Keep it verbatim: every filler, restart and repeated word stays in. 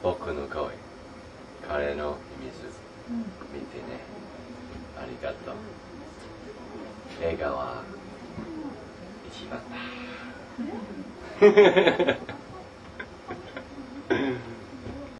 僕の声、彼の秘密、見てね。ありがとう。映画は一番だ。